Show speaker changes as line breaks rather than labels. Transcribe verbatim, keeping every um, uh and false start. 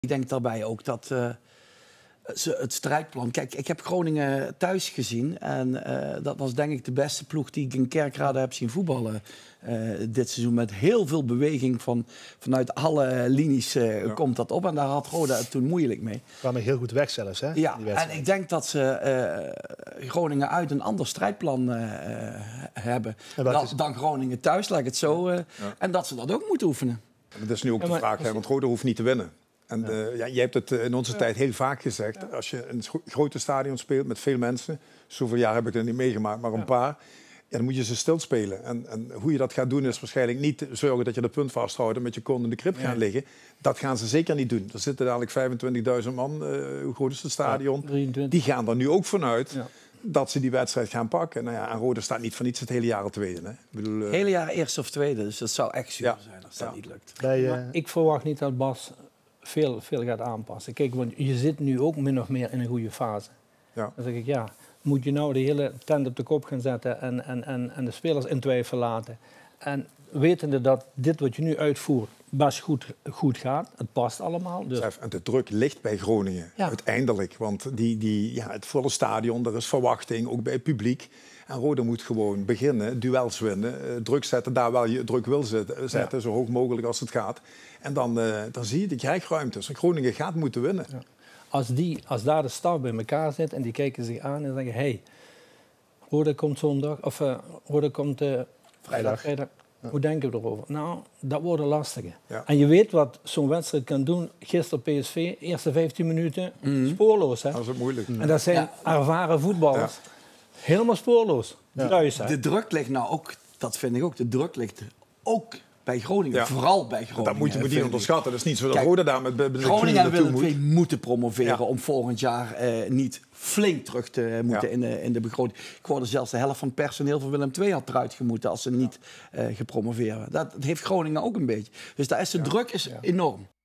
Ik denk daarbij ook dat uh, ze het strijdplan... Kijk, ik heb Groningen thuis gezien. En uh, dat was denk ik de beste ploeg die ik in Kerkrade heb zien voetballen uh, dit seizoen. Met heel veel beweging van, vanuit alle linies uh, ja. komt dat op. En daar had Roda het toen moeilijk mee.
Kwamen heel goed weg zelfs, hè?
Ja, en ik denk dat ze uh, Groningen uit een ander strijdplan uh, hebben dan, is... dan Groningen thuis, laat ik het zo. Uh, ja. En dat ze dat ook moeten oefenen.
Dat is nu ook ja, de vraag, hè, want Roda hoeft niet te winnen. En ja. Uh, ja, jij hebt het in onze ja. tijd heel vaak gezegd. Ja. Als je een grote stadion speelt met veel mensen... Zoveel jaar heb ik er niet meegemaakt, maar een ja. paar... Ja, dan moet je ze stilspelen. En, en hoe je dat gaat doen is waarschijnlijk niet zorgen dat je de punt vasthoudt... en met je kont in de krip gaan ja. liggen. Dat gaan ze zeker niet doen. Er zitten dadelijk vijfentwintigduizend man, uh, hoe groot is het stadion? Ja, die gaan er nu ook vanuit... Ja. dat ze die wedstrijd gaan pakken. Nou ja, en Roda staat niet voor niets het hele jaar al tweede. Hè? Ik bedoel, uh...
Het hele jaar eerste of tweede, dus dat zou echt super ja. zijn als dat ja. niet lukt.
Bij, uh... ik verwacht niet dat Bas veel, veel gaat aanpassen. Kijk, want je zit nu ook min of meer in een goede fase. Ja. Dan zeg ik, ja, moet je nou de hele tent op de kop gaan zetten en, en, en, en de spelers in twijfel laten. En wetende dat dit wat je nu uitvoert best goed, goed gaat, het past allemaal. Dus.
En de druk ligt bij Groningen, ja. uiteindelijk. Want die, die, ja, het volle stadion, er is verwachting, ook bij het publiek. En Roda moet gewoon beginnen, duels winnen, uh, druk zetten daar waar je druk wil zetten, zetten ja. zo hoog mogelijk als het gaat. En dan, uh, dan zie je de krijgruimtes. En Groningen gaat moeten winnen. Ja.
Als, die, als daar de staf bij elkaar zit en die kijken zich aan en zeggen... hé, hey, Roda komt zondag, of uh, Roda komt uh, vrijdag. vrijdag. Ja. Hoe denken we erover? Nou, dat wordt een lastige. Ja. En je weet wat zo'n wedstrijd kan doen. Gisteren P S V, eerste vijftien minuten, mm. spoorloos. Hè?
Dat is ook moeilijk.
En dat zijn ja. ervaren voetballers. Ja. Helemaal spoorloos. Ja. Thuis, hè?
De druk ligt nou ook, dat vind ik ook, de druk ligt ook bij Groningen. Ja. Vooral bij Groningen.
Dat moet je me niet onderschatten. Dat is niet zo dat Kijk, Roda daar met, met
Groningen en Willem twee moeten promoveren ja. om volgend jaar uh, niet flink terug te moeten ja. in, de, in de begroting. Ik hoorde zelfs de helft van het personeel van Willem twee had eruit gemoeten als ze niet uh, gepromoveerd waren. Dat, dat heeft Groningen ook een beetje. Dus daar is de ja. druk is ja. enorm.